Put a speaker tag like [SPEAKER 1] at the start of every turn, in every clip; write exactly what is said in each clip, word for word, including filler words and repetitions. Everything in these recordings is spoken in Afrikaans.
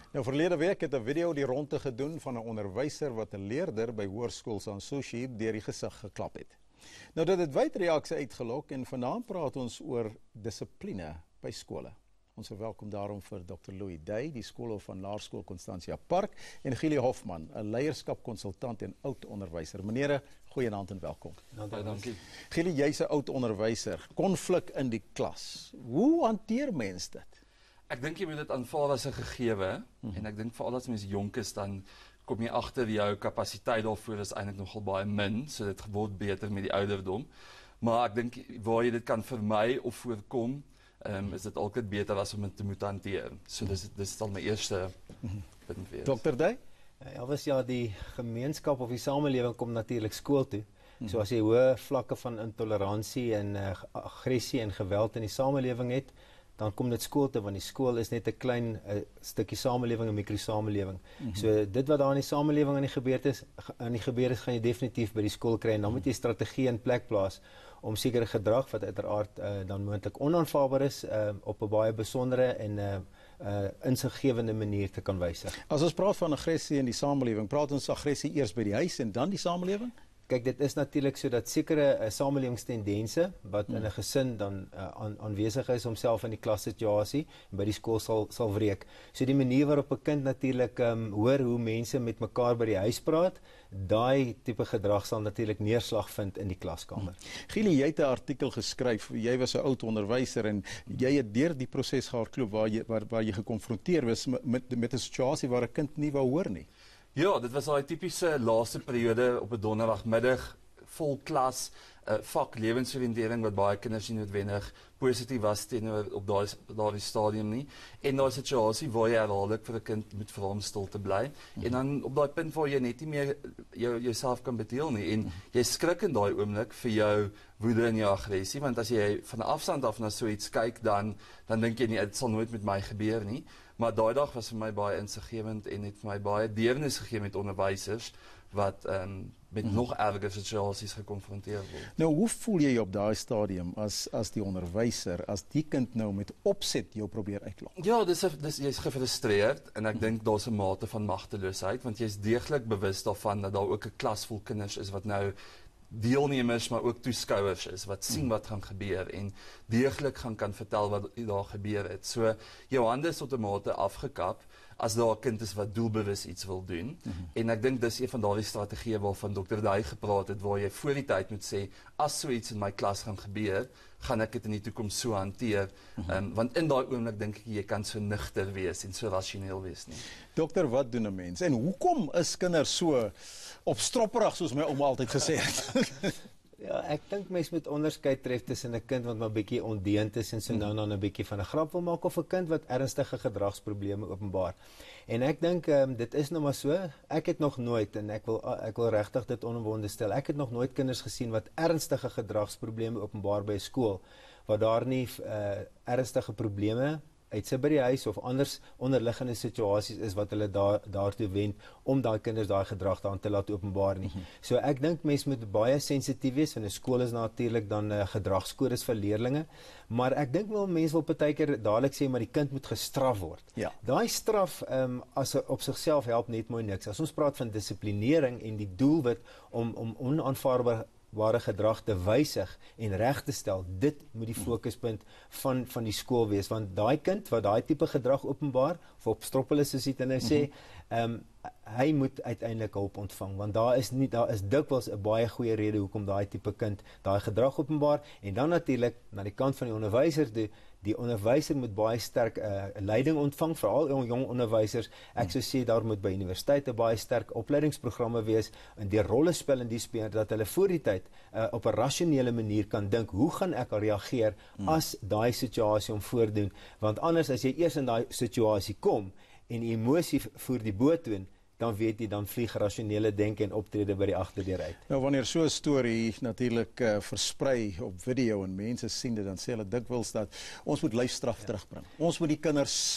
[SPEAKER 1] Nou, verlede week het 'n video die ronde gedoen van 'n onderwyser wat 'n leerder by Hoërskool Sansushi deur die gesig geklap het. Nou, dit het wyd reaksie uitgelok en vanaand praat ons oor dissipline by skole. Ons verwelkom daarom vir dokter Louis Day, die skoolhoof van Laerskool Constantia Park, en Gielie Hofman, 'n leierskapkonsultant en oud onderwyser. Menere, goeienaand en welkom.
[SPEAKER 2] Baie dankie.
[SPEAKER 1] Gielie, jy's 'n oud onderwyser. Konflik in die klas. Hoe hanteer mens dit?
[SPEAKER 2] Ek dink jy moet dit aanvaar as 'n gegewe, mm-hmm. en ek dink veral as mens jonk is, dan kom jy agter jou kapasiteit daarvoor is eintlik nogal baie min, so dit word beter met die ouderdom. Maar ek dink waar jy dit kan vermy of voorkom, um, is dit altyd beter as om dit te moet hanteer. So dis dis sal my eerste punt wees.
[SPEAKER 1] dokter Day?
[SPEAKER 3] Ja, was ja die gemeenskap of die samelewing kom natuurlik skool toe. So as jy hoë vlakke van intoleransie en uh, aggressie en geweld in die samelewing het, dan kom dit skool toe, want die skool is net 'n klein uh, stukkie samelewing, 'n mikrosamelewing. Mm-hmm. So dit wat daar in die samelewing aan die gebeur is, aan die gebeur is, gaan jy definitief by die skool kry en dan moet jy strategie in plek plaas om sekere gedrag wat uiteraard uh, dan moontlik onaanvaarbaar is, uh, op 'n baie besondere en uh, uh, insiggewende manier te kan wysig.
[SPEAKER 1] As ons praat van aggressie in die samelewing, praat ons aggressie eers by die huis en dan die samelewing?
[SPEAKER 3] Kyk, dit is natuurlik so dat sekere uh, samelewingstendense wat hmm. in 'n gesin dan uh, aan, aanwesig is homself in die klassituasie en by die skool sal sal wreek. So die manier waarop 'n kind natuurlik um, hoor hoe mense met mekaar by die huis praat, daai tipe gedrag sal natuurlik neerslag vind in die klaskamer.
[SPEAKER 1] Hmm. Gielie, jy het 'n artikel geskryf. Jy was 'n oud onderwyser en jy het deur die proses gehardloop waar jy waar, waar jy gekonfronteer was met met, met 'n situasie waar 'n kind nie wou hoor nie.
[SPEAKER 2] Ja, dit was daai tipiese laaste periode op 'n donderdagmiddag, vol klas, uh, vak lewensoriëntering wat baie kinders nie noodwendig positief was teenoor op daai daardie stadium nie. En daai situasie waar jy herhaaldelik vir 'n kind moet vra om stil te bly. Mm-hmm. En dan op daai punt waar jy net nie meer jou jouself kan bedeel nie en mm-hmm. jy skrik in daai oomblik vir jou woede en jou aggressie, want as jy van 'n afstand af na so iets kyk, dan dan dink jy nie dit sal nooit met my gebeur nie. Maar daai dag was vir my baie insiggewend en het vir my baie deernis gegee met onderwysers wat um, met mm-hmm. nog erger situasies gekonfronteer word.
[SPEAKER 1] Nou, hoe voel jy op daai stadium as as die onderwyser, as die kind nou met opset jou probeer uitlok?
[SPEAKER 2] Ja, dis dis jy's gefrustreerd en ek mm-hmm. dink daar's 'n mate van magteloosheid, want jy's deeglik bewus daarvan dat daar ook 'n klas vol kinders is wat nou deelnemers maar ook toeskouers is wat sien wat gaan gebeur en deeglik gaan kan vertel wat daar gebeur het. So jou hande is tot 'n mate afgekap as daar 'n kind is wat doelbewus iets wil doen. Mm-hmm. En ek dink dis een van daardie strategieë waarvan dokter Day gepraat het, waar jy voor die tyd moet sê, as so iets in my klas gaan gebeur, gaan ek dit in die toekoms so hanteer. Mm-hmm. um, want in daai oomblik dink ek jy kan so nugter wees en so rasioneel wees nie.
[SPEAKER 1] Dokter, wat doen 'n mens? En hoekom is kinders so opstropperig soos my ouma altyd gesê het?
[SPEAKER 3] Ja, ek dink mens moet onderskeid tref tussen 'n kind wat maar bietjie ondeend is en so nou dan 'n bietjie van 'n grap wil maak, of 'n kind wat ernstige gedragsprobleme openbaar. En ek dink um, dit is nou maar so. Ek het nog nooit, en ek wil ek wil regtig dit onomwonde stel, ek het nog nooit kinders gesien wat ernstige gedragsprobleme openbaar by 'n skool, waar daar nie uh, ernstige probleme uit sy by die huis of anders onderliggende situasies is wat hulle daar daartoe wend om daai kinders daai gedrag dan te laat openbaar nie. Mm-hmm. So ek dink mense moet baie sensitief wees, en 'n skool is natuurlik dan uh, gedragskodes vir leerdlinge, maar ek dink wel mense wil partykeer dadelik sê maar die kind moet gestraf word.
[SPEAKER 1] Ja. Daai
[SPEAKER 3] straf um, as op sigself help net mooi niks. As ons praat van dissiplinering en die doelwit om om onaanvaarbare ware gedrag te wysig en reg te stel, dit moet die fokuspunt van van die skool wees, want daai kind wat daai tipe gedrag openbaar of opstroppel is, soos dit nou sê, ehm um, hy moet uiteindelik hulp ontvang, want daar is nie daar is dikwels 'n baie goeie rede hoekom daai tipe kind daai gedrag openbaar. En dan natuurlik na die kant van die onderwyser, die die onderwyser moet baie sterk uh, leiding ontvang, veral jong, jong onderwysers. Ek sou sê daar moet by universiteite baie sterk opleidingsprogramme wees en die rolle spel in die speel dat hulle voor die tyd uh, op 'n rasionele manier kan dink, hoe gaan ek reageer as daai situasie om voordoen, want anders as jy eers in daai situasie kom en emosie voer die boot doen, dan weet jy, dan vlieg rasionele denke en optrede by die agterdeur uit.
[SPEAKER 1] Nou, wanneer so 'n storie natuurlik uh, versprei op video en mense sien dit, dan sê hulle dikwels dat ons moet lyfstraf ja. terugbring. Ons moet die kinders slaan.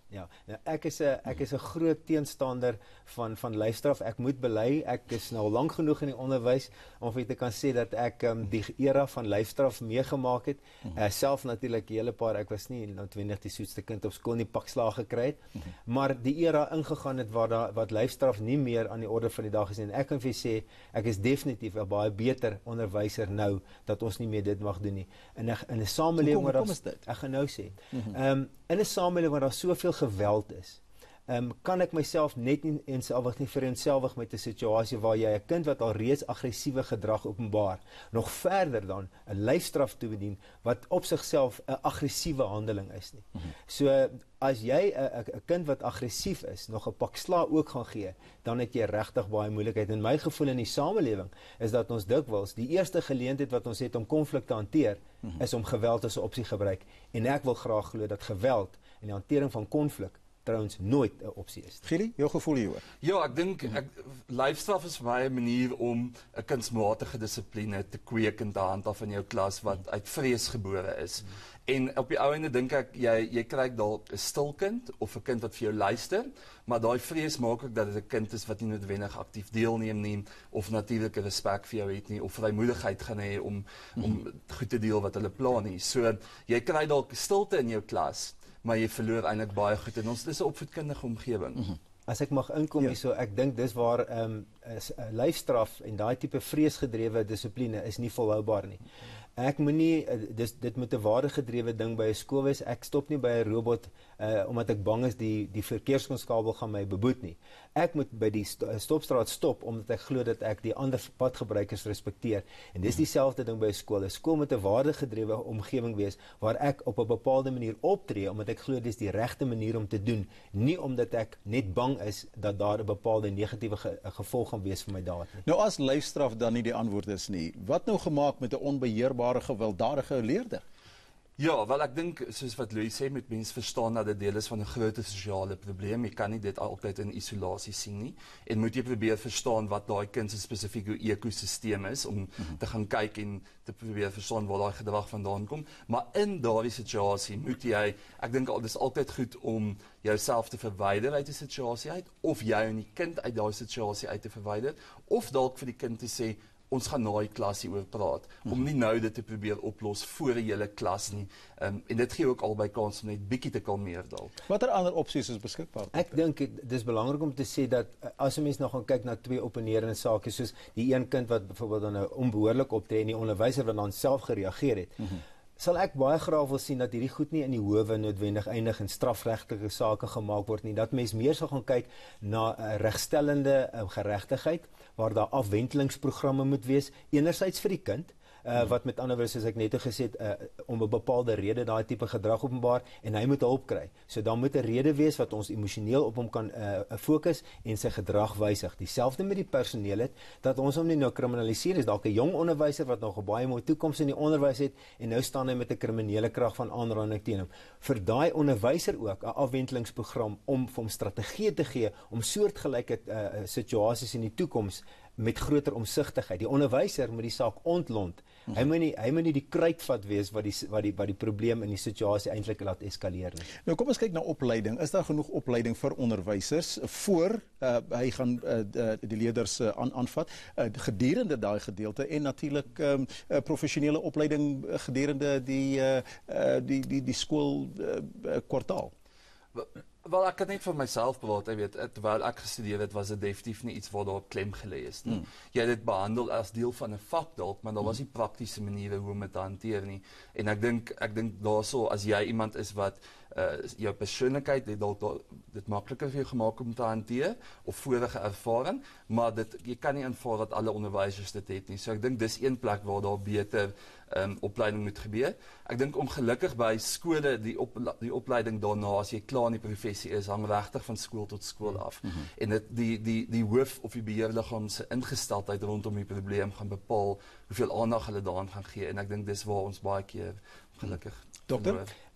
[SPEAKER 3] Ja, nou, ek is 'n ek is 'n groot teenstander van van lyfstraf. Ek moet bely, ek is nou lank genoeg in die onderwys om vir te kan sê dat ek um, die era van lyfstraf meegemaak het. Uh, self natuurlik 'n hele paar, ek was nie noodwendig die soetste kind op skool nie, pakslae gekry het, maar die era ingegaan het waar daar wat lyfstraf nie meer aan die orde van die dag is nie. En ek kan vir sê ek is definitief 'n baie beter onderwyser nou dat ons nie meer dit mag doen nie. In 'n in 'n samelewing waar daar ek gaan nou sê. Ehm um, in 'n samelewing waar daar soveel geweld is, um, kan ek myself net nie eenselwig nie vereenselwig met 'n situasie waar jy 'n kind wat al reeds aggressiewe gedrag openbaar, nog verder dan 'n lyfstraf toedien wat op sigself 'n aggressiewe handeling is nie. Mm-hmm. So as jy 'n kind wat aggressief is, nog 'n pak sla ook gaan gee, dan het jy regtig baie moeilikheid. En my gevoel in die samelewing is dat ons dikwels die eerste geleentheid wat ons het om konflik te hanteer, mm-hmm. is om geweld as 'n opsie gebruik. En ek wil graag glo dat geweld en die hantering van konflik trouens nooit 'n opsie is.
[SPEAKER 1] Gili, jou gevoel hieroor?
[SPEAKER 2] Ja, ek dink ek lyfstraf is vir my 'n manier om 'n kunsmatige dissipline te kweek en te handhaaf in jou klas wat uit vrees gebore is. Hmm. En op die ou ende dink ek jy jy kry dalk 'n stil kind of 'n kind wat vir jou luister, maar daai vrees maak ook dat dit 'n kind is wat nie noodwendig aktief deelneem nie of natuurlike respek vir jou het nie of vrymoedigheid gaan hê om hmm. om goed te deel wat hulle plan nie. So jy kry dalk stilte in jou klas, maar jy verloor eintlik baie goed in ons dis 'n opvoedkundige omgewing. Mm-hmm.
[SPEAKER 3] As ek mag inkom ja. So ek dink dis waar ehm um, lyfstraf en daai tipe vreesgedrewe dissipline is nie volhoubaar nie. Ek moenie dis dit moet 'n waardegedrewe ding by 'n skool wees. Ek stop nie by 'n robot uh, omdat ek bang is die die verkeerskonstabel gaan my beboet nie. Ek moet by die st stopstraat stop omdat ek glo dat ek die ander padgebruikers respekteer. En dis dieselfde ding by 'n skool. 'n Skool moet 'n waardegedrewe omgewing wees waar ek op 'n bepaalde manier optree omdat ek glo dis die regte manier om te doen, nie omdat ek net bang is dat daar 'n bepaalde negatiewe ge gevolg gaan wees vir my daad nie.
[SPEAKER 1] Nou as lyfstraf dan nie die antwoord is nie, wat nou gemaak met 'n onbeheerbare gewelddadige leerder?
[SPEAKER 2] Ja, wel ek dink soos wat Louis sê, moet mense verstaan dat dit deel is van 'n groter sosiale probleem. Jy kan nie dit altyd in isolasie sien nie en moet jy probeer verstaan wat daai kind se spesifieke ekosisteem is om mm-hmm. te gaan kyk en te probeer verstaan waar daai gedrag vandaan kom. Maar in daardie situasie moet jy, ek dink al dis altyd goed om jouself te verwyder uit 'n situasie uit of jou en die kind uit daai situasie uit te verwyder of dalk vir die kind te sê ons gaan na die klas hieroor praat, mm-hmm. om nie nou dit te probeer oplos voor 'n hele klas nie. Um, en dit gee ook albei kans om net bietjie te kalmeer dalk.
[SPEAKER 1] Watter ander opsies is beskikbaar?
[SPEAKER 3] Ek dink dit is belangrik om te sê dat as 'n mens nou gaan kyk na twee opponerende sake, soos die een kind wat byvoorbeeld dan nou onbehoorlik optree en die onderwyser wat dan self gereageer het, mm-hmm. sal ek baie graag wil sien dat hierdie goed nie in die howe noodwendig eindig en strafregtelike sake gemaak word nie. Dat mens meer sal gaan kyk na 'n uh, regstellende uh, geregtigheid waar daar afwentelingsprogramme moet wees, enerzijds vir die kind, Uh, wat met ander woorde soos ek net gesê het, uh, om 'n bepaalde rede daai tipe gedrag openbaar en hy moet hulp kry. So dan moet 'n rede wees wat ons emosioneel op hom kan uh, fokus en sy gedrag wysig. Dieselfde met die personeel het dat ons hom nie nou kriminaliseer is. Dalk 'n jong onderwyser wat nog 'n baie mooi toekoms in die onderwys het en nou staan hy met 'n kriminele krag van aanranding teen hom. Vir daai onderwyser ook 'n afwentelingsprogram om vir hom strategieë te gee om soortgelyke uh, situasies in die toekoms met groter omsigtigheid. Die onderwyser moet die saak ontlont. Mm-hmm. Hy moet nie hy moet nie die kruitvat wees wat die wat die wat die probleem in die situasie eintlik laat eskaleer nie.
[SPEAKER 1] Nou kom ons kyk na opleiding. Is daar genoeg opleiding vir onderwysers voor uh, hy gaan uh, die leerders uh, aan aanvat uh, gedurende daai gedeelte en natuurlik um, uh, professionele opleiding gedurende die uh, uh, die die die skool uh, kwartaal?
[SPEAKER 2] Wel, ek kan net vir myself praat, jy weet, terwyl ek gestudeer het, was dit definitief nie iets waar daar klem gelê is nie. Mm. Jy het dit behandel as deel van 'n vak dalk, maar daar was nie praktiese maniere hoe om dit te hanteer nie. En ek dink ek dink daarso as jy iemand is wat uh, jou persoonlikheid het dalk dit makliker vir jou gemaak om te hanteer of vorige ervaring, maar dit jy kan nie aanvaar dat alle onderwysers dit het nie. So ek dink dis een plek waar daar beter um, opleiding moet gebeur. Ek dink ongelukkig by skole die op die opleiding daarna as jy klaar in die professie is, hang regtig van skool tot skool af. Mm-hmm. En dit die die die hoof of die beheerliggaam se ingesteldheid rondom die probleem gaan bepaal hoeveel aandag hulle daaraan gaan gee en ek dink dis waar ons baie keer gelukkig
[SPEAKER 1] Dokter?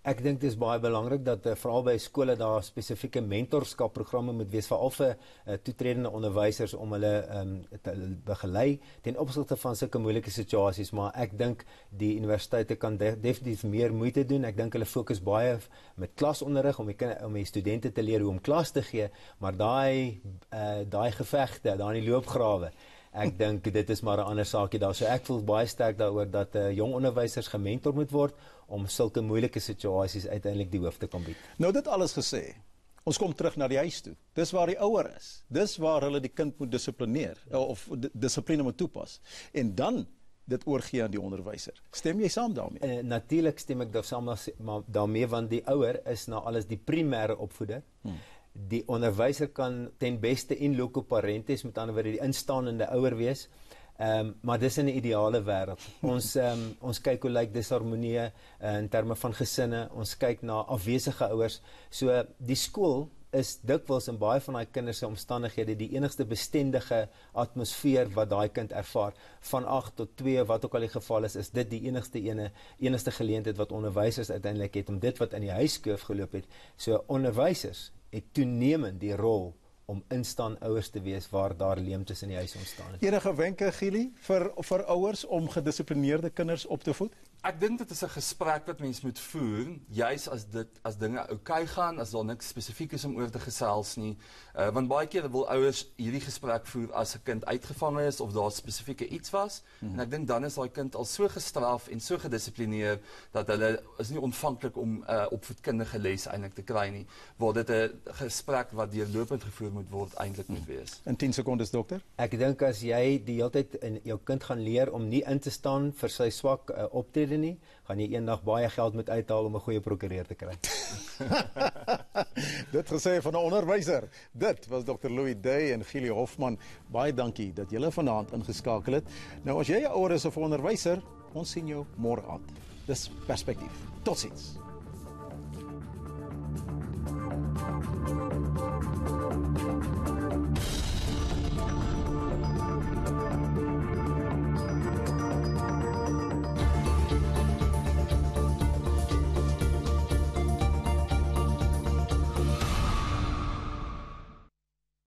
[SPEAKER 3] Ek dink dit is baie belangrik dat uh, veral by skole daar spesifieke mentorskapprogramme moet wees vir al vir uh, toetredende onderwysers om hulle um, te begelei ten opsigte van sulke moeilike situasies, maar ek dink die universiteite kan de definitief meer moeite doen. Ek dink hulle fokus baie met klasonderrig om die, om die studente te leer hoe om klas te gee, maar daai uh, daai gevegte, daai in die loopgrawe, ek dink dit is maar 'n ander saakie daar. So ek voel baie sterk daaroor dat uh, jong onderwysers gementor moet word om sulke moeilike situasies uiteindelik die hoof te kan bied.
[SPEAKER 1] Nou dit alles gesê, ons kom terug na die huis toe. Dis waar die ouer is. Dis waar hulle die kind moet dissiplineer of dissipline moet toepas. En dan dit oorgee aan die onderwyser. Stem jy saam daarmee?
[SPEAKER 3] Uh, Natuurlik stem ek daar saam maar daarmee, want die ouer is na alles die primêre opvoeder. Hmm. Die onderwyser kan ten beste in loco parentis, met ander woorde die instaanende ouer wees. Um, maar dis in 'n ideale wêreld. Ons um, ons kyk hoe lyk disharmonie uh, in terme van gesinne. Ons kyk na afwesige ouers. So die skool is dikwels in baie van daai kinders se omstandighede die enigste bestendige atmosfeer wat daai kind ervaar. Van agt tot twee, wat ook al die geval is, is dit die enigste ene enigste geleentheid wat onderwysers uiteindelik het om dit wat in die huiskoof geloop het. So onderwysers het toenemend die rol om instaan ouers te wees waar daar leemtes in die huis ontstaan het.
[SPEAKER 1] Enige wenke, Gielie, vir vir ouers om gedissiplineerde kinders op te voed?
[SPEAKER 2] Ek dink dit is 'n gesprek wat mens moet voer, juis as dit as dinge oukei okay gaan, as daar niks spesifiek is om oor te gesels nie. Uh, want baie keer wil ouers hierdie gesprek voer as 'n kind uitgevang is of daar spesifieke iets was, mm-hmm. en ek dink dan is daai kind al so gestraf en so gedissiplineer dat hulle is nie ontvanklik om 'n uh, opvoedkundige les eintlik te kry nie, waar dit 'n gesprek wat deurlopend gevoer moet word eintlik moet wees.
[SPEAKER 1] In tien sekondes, dokter.
[SPEAKER 3] Ek dink as jy die hele tyd in jou kind gaan leer om nie in te staan vir sy swak uh, optrede nie, gaan jy eendag baie geld moet uithaal om 'n goeie prokureur te kry.
[SPEAKER 1] Dit gesê van 'n onderwyser. Dit was dokter Louis Day en Gielie Hofman. Baie dankie dat julle vanaand ingeskakel het. Nou as jy 'n ouer is of 'n onderwyser, ons sien jou môre aand. Dis Perspektief. Totsiens.